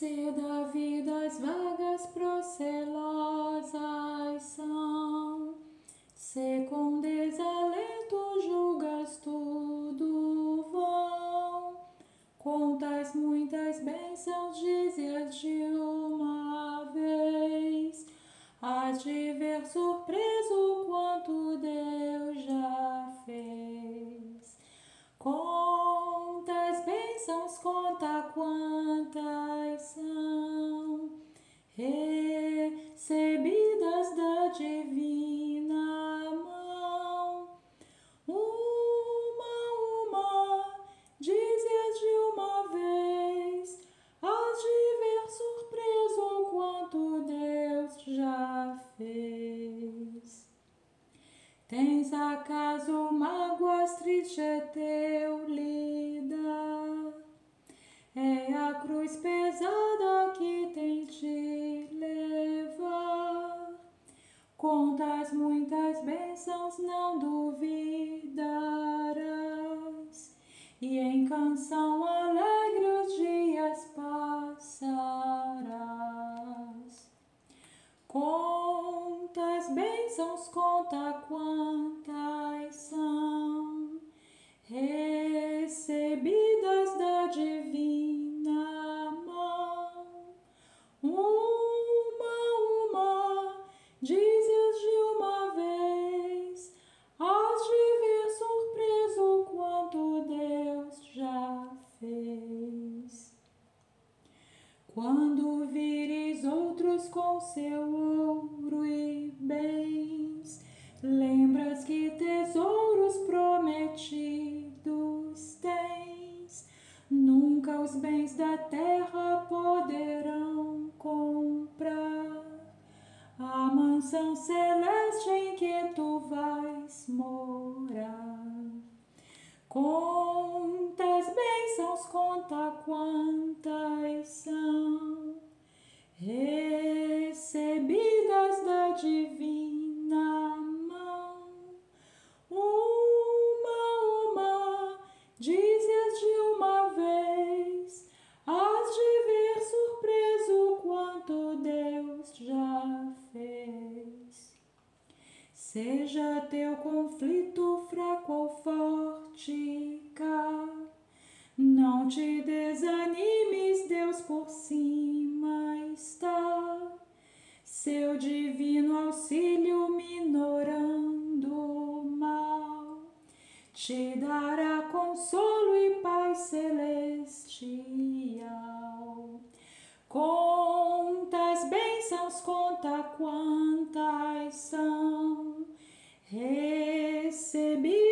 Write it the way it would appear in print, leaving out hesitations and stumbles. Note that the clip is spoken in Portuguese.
Se da vida as vagas procelosas são, se com desalento julgas tudo vão, contas muitas bênçãos dizias de uma vez, hás de ver surpreso quanto Deus já fez. Contas bênçãos, conta quantas são, recebidas da divina mão. Uma, dizias de uma vez, hás de ver surpreso quanto Deus já fez. Tens acaso mágoas, triste é teu lidar, é a cruz pesada que tem te levar. Contas muitas bênçãos, não duvidarás, e em canção alegre os dias passarás. Contas bênçãos, conta quantas são, recebidas da divina mão. Uma, dizias de uma vez, hás de ver surpreso quanto Deus já fez. Quando vires outros com seu ouro e bens, lembras que tesouros prometidos tens. Nunca os bens da terra poderão comprar a mansão celeste em que tu vais morar. Contas bênçãos, conta quantas são, recebidas da divina mão. Uma, dizias de uma vez, hás de ver surpreso quanto Deus já fez. Seja teu conflito fraco ou forte cá, não te desanimes, Deus por cima está. Seu divino auxílio minorando o mal, te dará consolo e paz celestial. Contas bênçãos, conta quantas são, recebidas